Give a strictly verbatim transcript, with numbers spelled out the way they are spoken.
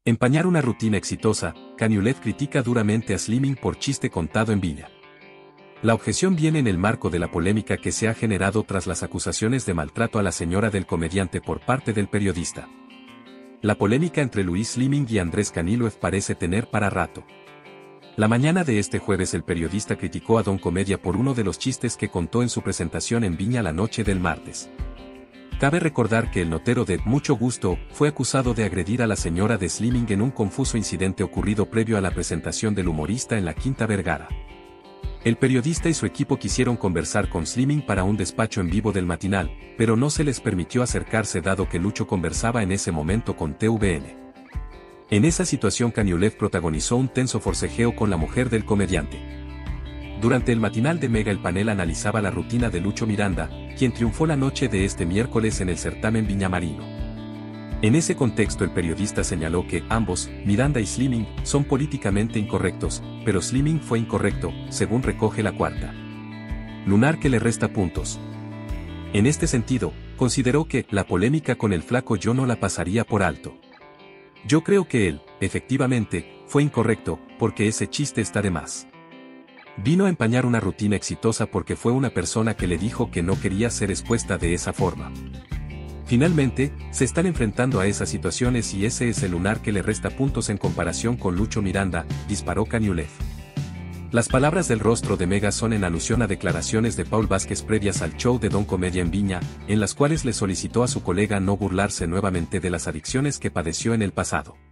Empañar una rutina exitosa, Cañuelet critica duramente a Slimming por chiste contado en Viña. La objeción viene en el marco de la polémica que se ha generado tras las acusaciones de maltrato a la señora del comediante por parte del periodista. La polémica entre Luis Slimming y Andrés Cañuelet parece tener para rato. La mañana de este jueves el periodista criticó a Don Comedia por uno de los chistes que contó en su presentación en Viña la noche del martes. Cabe recordar que el notero de Mucho Gusto fue acusado de agredir a la señora de Slimming en un confuso incidente ocurrido previo a la presentación del humorista en la Quinta Vergara. El periodista y su equipo quisieron conversar con Slimming para un despacho en vivo del matinal, pero no se les permitió acercarse dado que Lucho conversaba en ese momento con T V N. En esa situación Cañuelet protagonizó un tenso forcejeo con la mujer del comediante. Durante el matinal de Mega el panel analizaba la rutina de Lucho Miranda, quien triunfó la noche de este miércoles en el certamen viñamarino. En ese contexto el periodista señaló que ambos, Miranda y Slimming, son políticamente incorrectos, pero Slimming fue incorrecto, según recoge La Cuarta Lunar que le resta puntos. En este sentido, consideró que la polémica con el flaco yo no la pasaría por alto. Yo creo que él, efectivamente, fue incorrecto, porque ese chiste está de más. Vino a empañar una rutina exitosa porque fue una persona que le dijo que no quería ser expuesta de esa forma. Finalmente, se están enfrentando a esas situaciones y ese es el lunar que le resta puntos en comparación con Lucho Miranda, disparó Cañuelet. Las palabras del rostro de Mega son en alusión a declaraciones de Paul Vázquez previas al show de Don Comedia en Viña, en las cuales le solicitó a su colega no burlarse nuevamente de las adicciones que padeció en el pasado.